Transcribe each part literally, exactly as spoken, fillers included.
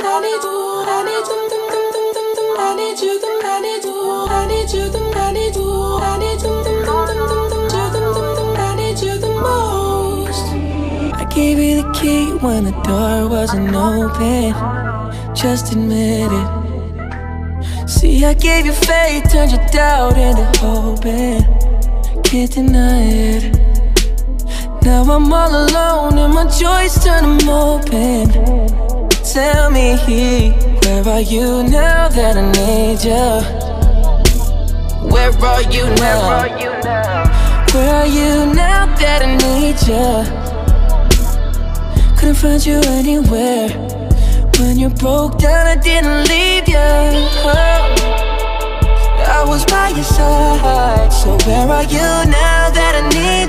Gave you the key when the door wasn't open. Just admit it. See, I gave you faith, turned your doubt into hoping. Can't deny it. Now I'm all alone and my joys turn them open. Tell me, where are you now that I need you? Where are you now? Where are you now that I need you? Couldn't find you anywhere. When you broke down, I didn't leave you. Oh, I was by your side. So where are you now that I need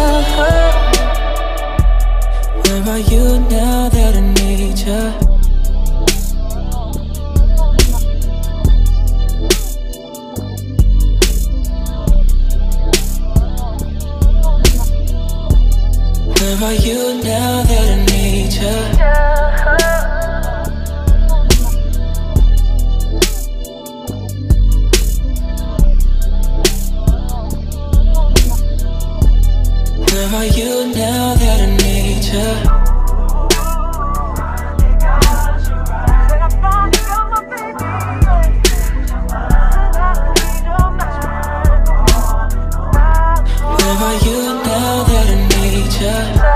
you? Oh, where are you now that I need you? Where are you now that I need you? Where are you now that I need you? Where are you now that I need you?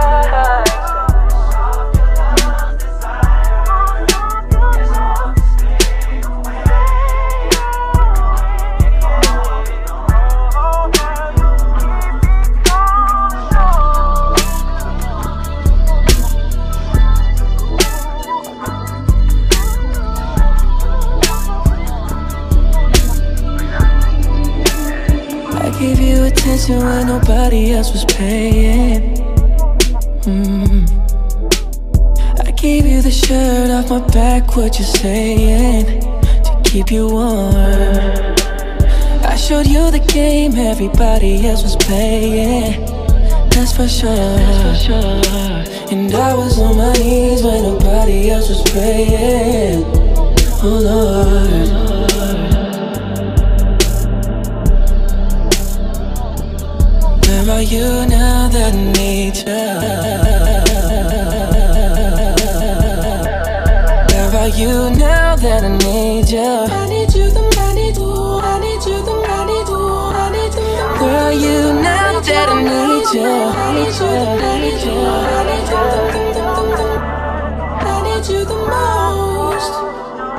Gave you attention when nobody else was paying. mm. I gave you the shirt off my back, what you saying? To keep you warm. I showed you the game everybody else was playing. That's for sure, That's for sure. And I was on my knees when nobody else was praying. Oh Lord, Lord. Where are you now that I need you? Where are you now that I need you? I need you, I need you, I need you, I need you, I need you. Where are you now that I need you? I need you, I need you, I need you, I need you the most.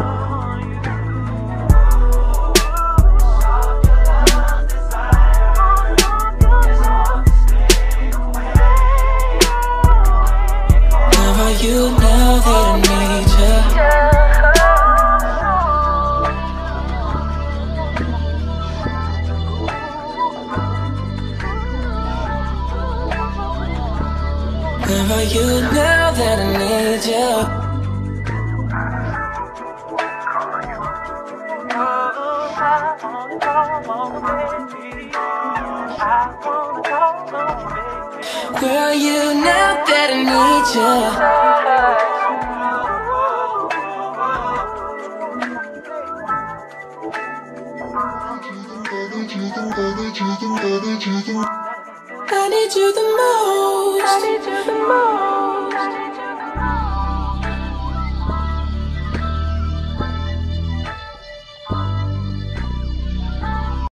You now that I need you. Where are you now that I need you? Where are you now that I need you? I need you the most. I need you the most.